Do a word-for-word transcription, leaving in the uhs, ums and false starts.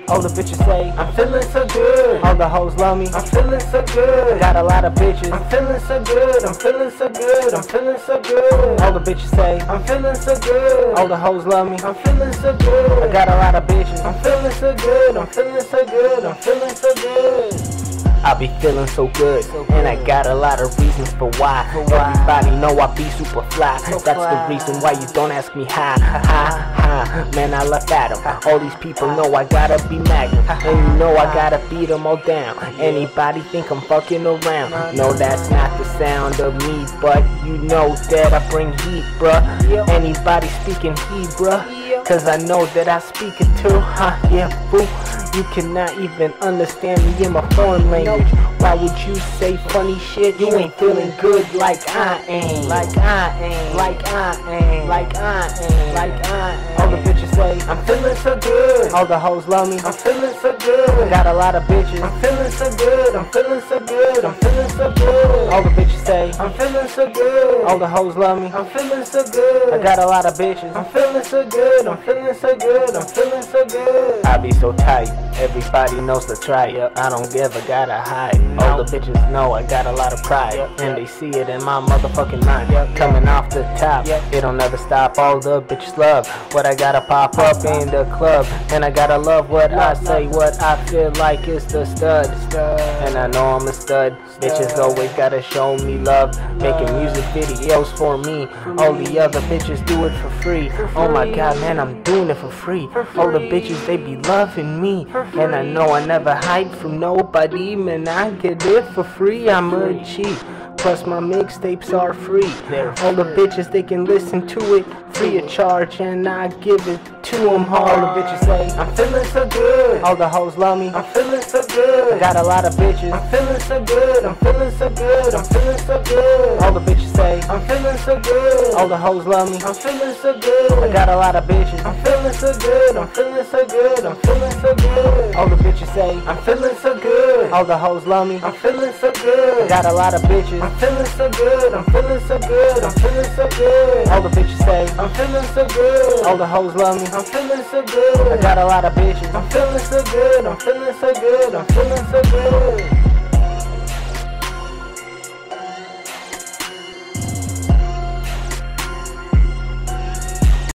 All the bitches say I'm feeling so good. all the hoes love me. I'm feeling so good. Got a lot of bitches. I'm feeling so good. I'm feeling so good. I'm feeling so good. All the bitches say I'm feeling so good. all the hoes love me. I'm feeling so good. I got a lot of bitches. I'm feeling so good. I'm feeling so good. I'm feeling so good. I be feeling so good, and I got a lot of reasons for why. Everybody know I be super fly. That's the reason why you don't ask me how. Ha ha, man, I laugh at them. All these people know I gotta be Magnum, and you know I gotta beat them all down. Anybody think I'm fucking around? No, that's not the sound of me, but you know that I bring heat, bruh. Anybody speaking heat, bruh? Cause I know that I speak it too, huh? Yeah, boo. You cannot even understand me in my foreign language. Why would you say funny shit? You ain't feeling good like I am. Like I am. Like I am. Like I am. Like I am. All the bitches say I'm feeling so good. all the hoes love me. I'm feeling so good. Got a lot of bitches. I'm feeling so good. I'm feeling so good. I'm feeling so good. All the bitches say I'm feeling so good. all the hoes love me. I'm feeling so good. I got a lot of bitches. I'm feeling so good. I'm feeling so good. I'm feeling so good. I be so tight, everybody knows to try it. I don't ever gotta hide. All the bitches know I got a lot of pride, and they see it in my motherfucking mind. Coming off the top, it'll never stop. All the bitches love what I gotta pop up in the club, and I gotta love what I say. What I feel like is the stud, and I know I'm a stud. Bitches always gotta show me love, making music videos for me. All the other bitches do it for free. Oh my god, man, I'm doing it for free. All the bitches, they be loving me, and I know I never hide from nobody. Man, I get it for free. I'm a cheat. Plus my mixtapes are free. All the bitches, they can listen to it free of charge, and I give it to them hard. All the bitches say I'm feeling so good. all the hoes love me. I'm feeling so good. Got a lot of bitches. I'm feeling so good. I'm feeling so good. I'm feeling so good. All the bitches say I'm feeling so good. all the hoes love me. I'm feeling so good. I got a lot of bitches. I'm feeling so good. I'm feeling so good. I'm feeling so good. All the bitches say I'm feeling so good. all the hoes love me. I'm feeling so good. I got a lot of bitches. I'm feeling so good. I'm feeling so good. I'm feeling so good. All the bitches say I'm feeling so good. all the hoes love me. I'm feeling so good. I got a lot of bitches. I'm feeling so good. I'm feeling so good. I'm feeling so good.